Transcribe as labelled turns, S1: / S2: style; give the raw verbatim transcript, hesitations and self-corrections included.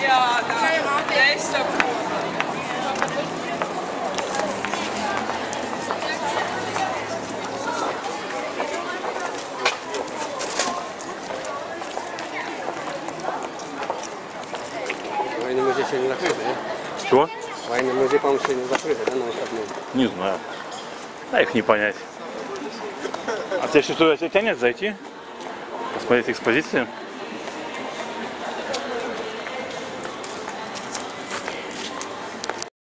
S1: Военный музей сегодня закрыт, да?
S2: Чего?
S1: Военный музей, по-моему, сегодня закрыт, да, на выходные?
S2: Не знаю. А их не понять. А тебя что туда тебя тянет зайти? Посмотреть экспозицию?